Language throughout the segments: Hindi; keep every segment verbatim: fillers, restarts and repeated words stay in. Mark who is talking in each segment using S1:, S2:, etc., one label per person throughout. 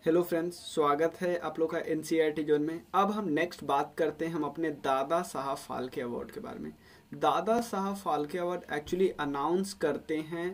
S1: हेलो फ्रेंड्स, स्वागत है आप लोग का एनसीईआरटी जोन में। अब हम नेक्स्ट बात करते हैं हम अपने दादा साहब फाल्के अवार्ड के बारे में। दादा Saheb Phalke award actually announce करते हैं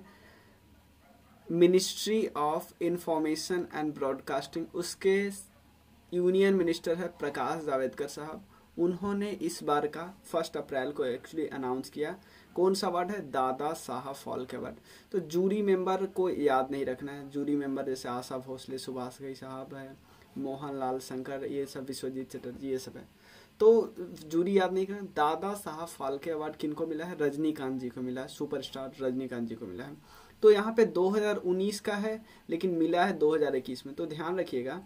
S1: ministry of information and broadcasting. उसके यूनियन मिनिस्टर है प्रकाश जावड़ेकर साहब। उन्होंने इस बार का फर्स्ट अप्रैल को एक्चुअली अनाउंस किया। कौन सा अवार्ड है? दादा साहब फाल्के अवार्ड। तो जूरी मेंबर को याद नहीं रखना है। जूरी मेंबर जैसे आशा भोसले, सुभाष घई साहब है, मोहन लाल शंकर, ये सब, विश्वजीत चटर्जी, ये सब है। तो जूरी याद नहीं करना। दादा साहब फाल्के अवार्ड किनको मिला है? रजनीकांत जी को मिला है। सुपरस्टार रजनीकांत जी को मिला है। तो यहाँ पे दो हज़ार उन्नीस का है लेकिन मिला है दो हज़ार इक्कीस में। तो ध्यान रखिएगा,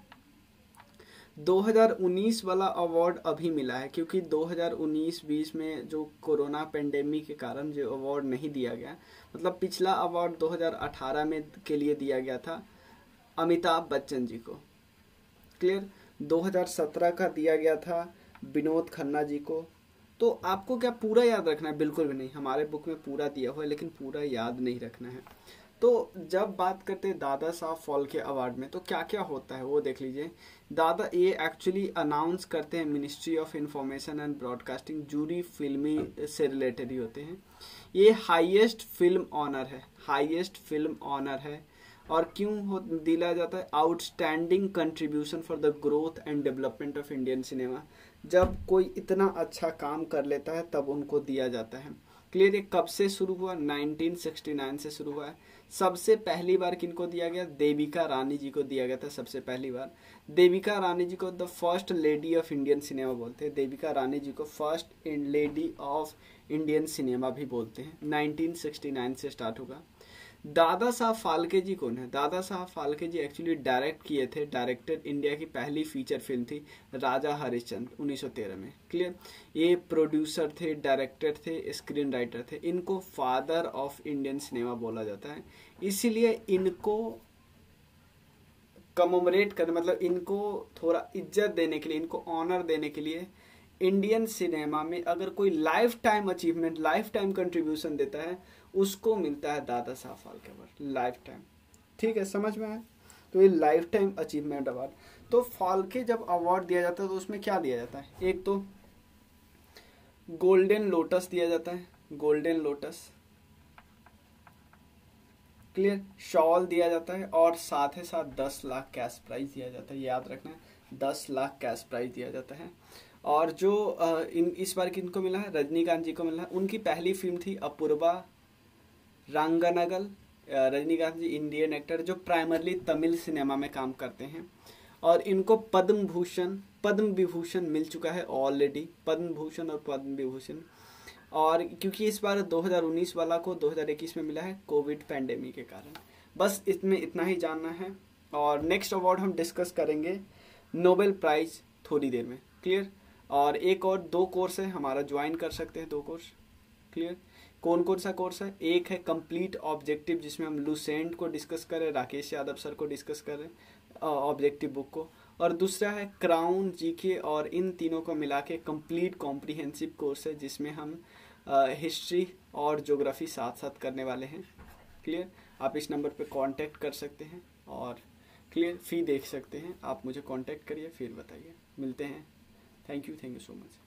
S1: दो हज़ार उन्नीस वाला अवार्ड अभी मिला है क्योंकि दो हज़ार उन्नीस बीस में जो कोरोना पेंडेमिक के कारण जो अवार्ड नहीं दिया गया, मतलब पिछला अवार्ड दो हज़ार अठारह में के लिए दिया गया था अमिताभ बच्चन जी को। क्लियर? दो हज़ार सत्रह का दिया गया था विनोद खन्ना जी को। तो आपको क्या पूरा याद रखना है? बिल्कुल भी नहीं। हमारे बुक में पूरा दिया हुआ है लेकिन पूरा याद नहीं रखना है। तो जब बात करते हैं दादा साहब फाल्के अवार्ड में तो क्या क्या होता है वो देख लीजिए। दादा ये एक्चुअली अनाउंस करते हैं ministry of information and broadcasting. Jury फिल्मी से रिलेटेड ही होते हैं। ये हाईएस्ट फिल्म ऑनर है, हाईएस्ट फिल्म ऑनर है। और क्यों हो दिया जाता है? Outstanding contribution for the growth and development of Indian cinema. जब कोई इतना अच्छा काम कर लेता है तब उनको दिया जाता है। क्लियर? ये कब से शुरू हुआ? नाइनटीन सिक्सटी नाइन से शुरू हुआ है। सबसे पहली बार किनको दिया गया? देविका रानी जी को दिया गया था सबसे पहली बार। देविका रानी जी को the first lady of Indian cinema बोलते हैं। देविका रानी जी को first lady of Indian cinema भी बोलते हैं। नाइनटीन सिक्सटी नाइन से स्टार्ट होगा। दादा साहब फाल्के जी कौन है? दादा साहब फाल्के जी एक्चुअली डायरेक्ट किए थे, डायरेक्टर इंडिया की पहली फीचर फिल्म थी राजा हरिश्चंद्र उन्नीस सौ तेरह में। क्लियर? ये प्रोड्यूसर थे, डायरेक्टर थे, स्क्रीन राइटर थे। इनको फादर ऑफ इंडियन सिनेमा बोला जाता है। इसीलिए इनको कमोमरेट कर, मतलब इनको थोड़ा इज्जत देने के लिए, इनको ऑनर देने के लिए इंडियन सिनेमा में अगर कोई lifetime achievement, lifetime contribution देता है उसको मिलता है Dada Saheb Phalke award, life time. ठीक है, समझ में आया? तो ये लाइफ टाइम अचीवमेंट अवार्ड। तो फाल्के जब अवार्ड दिया जाता है तो उसमें क्या दिया जाता है? एक तो गोल्डन लोटस दिया जाता है, गोल्डन लोटस। क्लियर? शॉल दिया जाता है और साथ ही साथ दस लाख कैश प्राइज दिया जाता है। याद रखना है, दस लाख कैश प्राइज दिया जाता है। और जो इन इस बार किनको मिला है? रजनीकांत जी को मिला है। उनकी पहली फिल्म थी अपूर्वा रांगनगल। रजनीकांत जी इंडियन एक्टर जो प्राइमरली तमिल सिनेमा में काम करते हैं। और इनको पद्म भूषण, पद्म विभूषण मिल चुका है ऑलरेडी, पद्म भूषण और पद्म विभूषण। और क्योंकि इस बार दो हज़ार उन्नीस वाला को दो हज़ार इक्कीस में मिला है कोविड पैंडेमिक के कारण। बस इसमें इतना ही जानना है। और नेक्स्ट अवार्ड हम डिस्कस करेंगे नोबेल प्राइज थोड़ी देर में। क्लियर? और एक और दो कोर्स है हमारा, ज्वाइन कर सकते हैं दो कोर्स। क्लियर? कौन कौन सा कोर्स है? एक है कंप्लीट ऑब्जेक्टिव जिसमें हम लुसेंट को डिस्कस करें, राकेश यादव सर को डिस्कस करें ऑब्जेक्टिव बुक को। और दूसरा है क्राउन, जीके और इन तीनों को मिला के कंप्लीट कॉम्प्रिहेंसिव कोर्स है जिसमें हम हिस्ट्री और ज्योग्राफी साथ साथ करने वाले हैं। क्लियर? आप इस नंबर पे कांटेक्ट कर सकते हैं और क्लियर फी देख सकते हैं। आप मुझे कांटेक्ट करिए फिर बताइए। मिलते हैं। Thank you, thank you so much.